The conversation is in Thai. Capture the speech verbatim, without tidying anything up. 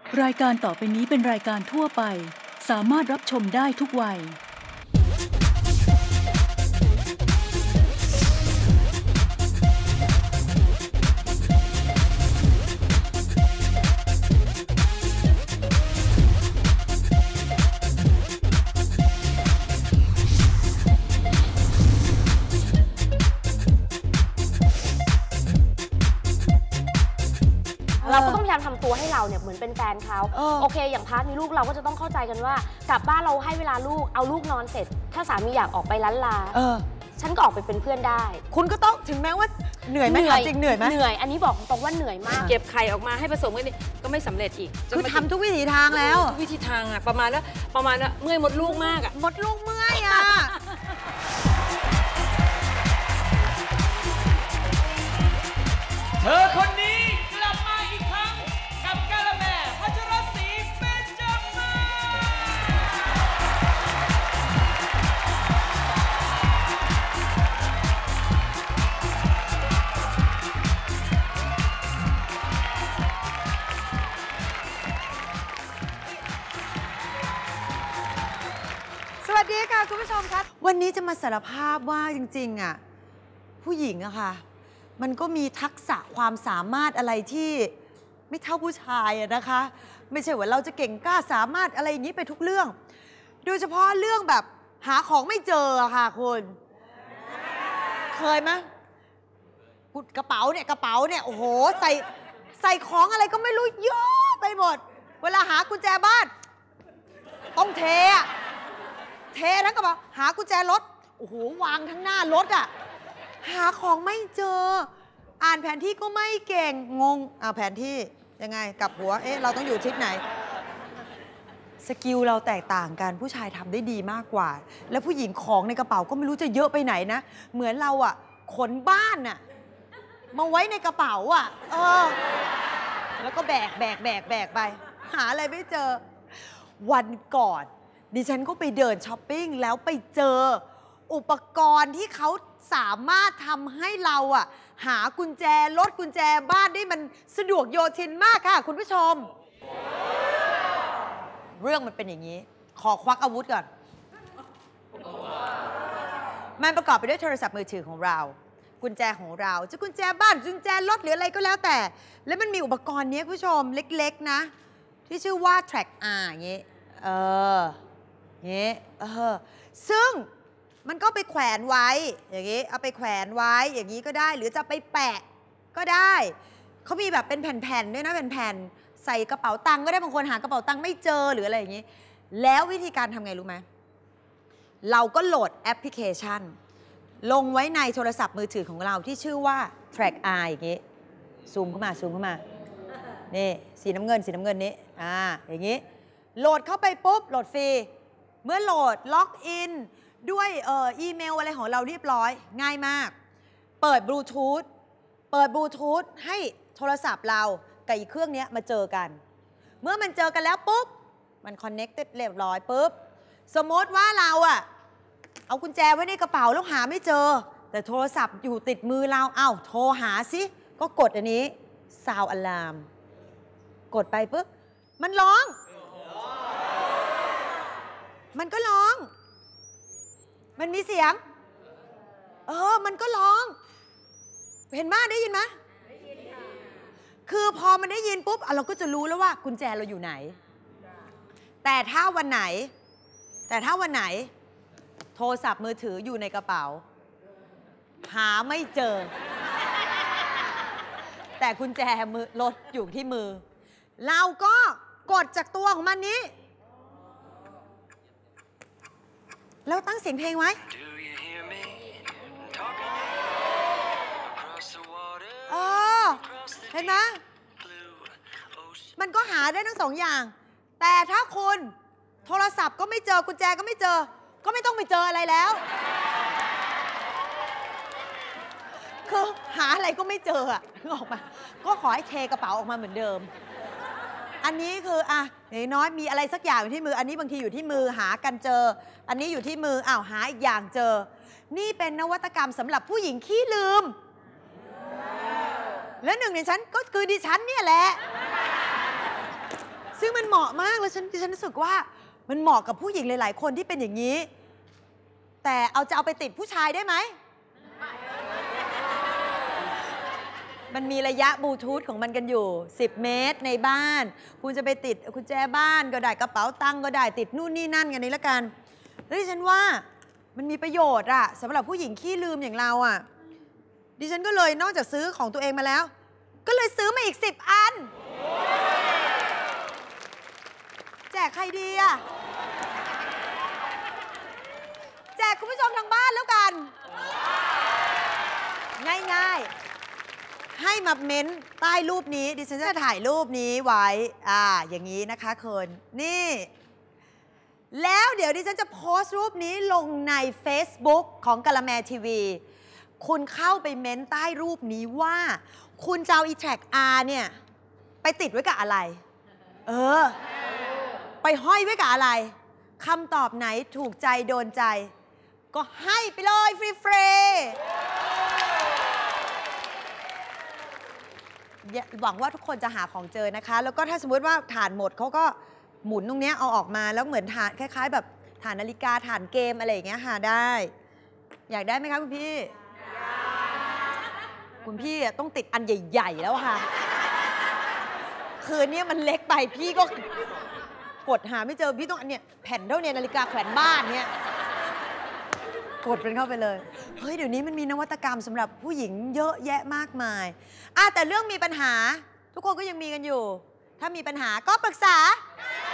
รายการต่อไปนี้เป็นรายการทั่วไปสามารถรับชมได้ทุกวัยเราก็ต้องพยายามทำตัวให้เราเนี่ยเหมือนเป็นแฟนเขาโอเคอย่างพาร์ทมีลูกเราก็จะต้องเข้าใจกันว่ากลับบ้านเราให้เวลาลูกเอาลูกนอนเสร็จถ้าสามีอยากออกไปล้านลาฉันก็ออกไปเป็นเพื่อนได้คุณก็ต้องถึงแม้ว่าเหนื่อยไหมจริงเหนื่อยไหมเหนื่อยอันนี้บอกตรงว่าเหนื่อยมากเก็บไข่ออกมาให้ผสมกันนี่ก็ไม่สำเร็จอีกคือทำทุกวิถีทางแล้วทุกวิธีทางอ่ะประมาณแล้วประมาณแล้วเมื่อยหมดลูกมากอ่ะหมดลูกเมื่อยอ่ะเธอคนนี้กลับมาอีกครั้งกับกาละแมพัชรศรีเบญจมาสวัสดีค่ะคุณผู้ชมครับวันนี้จะมาสารภาพว่าจริงๆอ่ะผู้หญิงอะค่ะมันก็มีทักษะความสามารถอะไรที่ไม่เท่าผู้ชายอะนะคะไม่ใช่ว่าเราจะเก่งกล้าสามารถอะไรอย่างนี้ไปทุกเรื่องโดยเฉพาะเรื่องแบบหาของไม่เจอค่ะคุณเคยไหมกุดกระเป๋าเนี่ยกระเป๋าเนี่ยโอ้โหใส่ใส่ของอะไรก็ไม่รู้เยอะไปหมดเวลาหากุญแจบ้านต้องเทอะเททั้งกระเป๋าหากุญแจรถโอ้โหวางทั้งหน้ารถอะหาของไม่เจออ่านแผนที่ก็ไม่เก่งงงอ่าแผนที่ยังไงกลับหัวเอ๊ะเราต้องอยู่ทิศไหนสกิลเราแตกต่างกันผู้ชายทำได้ดีมากกว่าแล้วผู้หญิงของในกระเป๋าก็ไม่รู้จะเยอะไปไหนนะเหมือนเราอะขนบ้านอะมาไว้ในกระเป๋าอะเออแล้วก็แบกแบกแบกแบกไปหาอะไรไม่เจอวันก่อนดิฉันก็ไปเดินช้อปปิ้งแล้วไปเจออุปกรณ์ที่เขาสามารถทำให้เราอะหากุญแจรถกุญแจบ้านได้มันสะดวกโยทินมากค่ะคุณผู้ชม เรื่องมันเป็นอย่างนี้ขอควักอาวุธก่อนมันประกอบไปด้วยโทรศัพท์มือถือของเรากุญแจของเราจะกุญแจบ้านกุญแจรถหรืออะไรก็แล้วแต่แล้วมันมีอุปกรณ์นี้คุณผู้ชมเล็กๆนะที่ชื่อว่า Track R อย่างนี้เอออย่างนี้เออซึ่งมันก็ไปแขวนไว้อย่างนี้เอาไปแขวนไว้อย่างนี้ก็ได้หรือจะไปแปะก็ได้เขามีแบบเป็นแผ่นๆด้วยนะแผ่นๆใส่กระเป๋าตังค์ก็ได้บางคนหากระเป๋าตังค์ไม่เจอหรืออะไรอย่างนี้แล้ววิธีการทำไงรู้ไหมเราก็โหลดแอปพลิเคชันลงไว้ในโทรศัพท์มือถือของเราที่ชื่อว่า Track R อย่างนี้ซูมเข้ามาซูมเข้ามานี่สีน้ำเงินสีน้ำเงินนี้อ่าอย่างนี้โหลดเข้าไปปุ๊บโหลดฟรีเมื่อโหลดล็อกอินด้วยเอ่ออีเมลอะไรของเราเรียบร้อยง่ายมากเปิดบลูทูธเปิดบลูทูธให้โทรศัพท์เรากับอีกเครื่องนี้มาเจอกันเมื่อมันเจอกันแล้วปุ๊บมันคอนเนคเต็ดเรียบร้อยปุ๊บสมมติว่าเราอะเอากุญแจไว้ในกระเป๋าแล้วหาไม่เจอแต่โทรศัพท์อยู่ติดมือเราเอ้าโทรหาสิก็กดอันนี้ซาวด์อะลามกดไปปุ๊บมันร้องมันก็ร้องมันมีเสียงเออมันก็ร้องเห็นไหมได้ยินไหมได้ยินค่ะคือพอมันได้ยินปุ๊บเราก็จะรู้แล้วว่ากุญแจเราอยู่ไหนแต่ถ้าวันไหนแต่ถ้าวันไหนโทรศัพท์มือถืออยู่ในกระเป๋าหาไม่เจอแต่กุญแจมือรถอยู่ที่มือเราก็กดจากตัวของมันนี้แล้วตั้งเสียงเพลงไว้เออเห็นไหมมันก็หาได้ทั้งสองอย่างแต่ถ้าคุณโทรศัพท์ก็ไม่เจอกุญแจก็ไม่เจอก็ไม่ต้องไปเจออะไรแล้วคือหาอะไรก็ไม่เจออะออกมาก็ขอให้เทกระเป๋าออกมาเหมือนเดิมอันนี้คืออ่ะอย่างน้อยมีอะไรสักอย่างอยู่ที่มืออันนี้บางทีอยู่ที่มือหากันเจออันนี้อยู่ที่มืออ้าวหาอีกอย่างเจอนี่เป็นนวัตกรรมสำหรับผู้หญิงขี้ลืมและหนึ่งในฉันก็คือดิฉันเนี่ยแหละ ซึ่งเหมาะมากแล้วฉันฉันรู้สึกว่ามันเหมาะกับผู้หญิงหลายๆคนที่เป็นอย่างนี้แต่เอาจะเอาไปติดผู้ชายได้ไหมมันมีระยะบลูทูธของมันกันอยู่สิบเมตรในบ้านคุณจะไปติดกุญแจบ้านก็ได้กระเป๋าตังค์ก็ได้ติดนู่นนี่นั่นกันนี้ละกันแล้วดิฉันว่ามันมีประโยชน์อะสำหรับผู้หญิงขี้ลืมอย่างเราอะดิฉันก็เลยนอกจากซื้อของตัวเองมาแล้วก็เลยซื้อมาอีกสิบอันแจกใครดีอะแจกคุณผู้ชมทางบ้านแล้วกันง่ายๆให้มาเม้นใต้รูปนี้ดิฉันจะถ่ายรูปนี้ไว้อ่าอย่างนี้นะคะเคินนี่แล้วเดี๋ยวดิฉันจะโพสต์รูปนี้ลงใน Facebook ของกะละแมทีวีคุณเข้าไปเม้นใต้รูปนี้ว่าคุณจะเอา e-track R เนี่ยไปติดไว้กับอะไรเออไปห้อยไว้กับอะไรคำตอบไหนถูกใจโดนใจก็ให้ไปเลยฟรีๆหวังว่าทุกคนจะหาของเจอนะคะแล้วก็ถ้าสมมติว่าฐานหมดเขาก็หมุนตรงนี้เอาออกมาแล้วเหมือนฐานคล้ายๆแบบฐานนาฬิกาฐานเกมอะไรอย่างเงี้ยหาได้อยากได้ไหมคะคุณพี่คุณพี่ต้องติดอันใหญ่ๆแล้วค่ะคืนนี้มันเล็กไปพี่ก็กดหาไม่เจอพี่ต้องอันเนี้ยแผ่นเท่าเนี่ยนาฬิกาแขวนบ้านเนี่ยกดเป็นเข้าไปเลยเฮ้ยเดี๋ยวนี้มันมีนวัตกรรมสำหรับผู้หญิงเยอะแยะมากมายอ่ะแต่เรื่องมีปัญหาทุกคนก็ยังมีกันอยู่ถ้ามีปัญหาก็ปรึกษา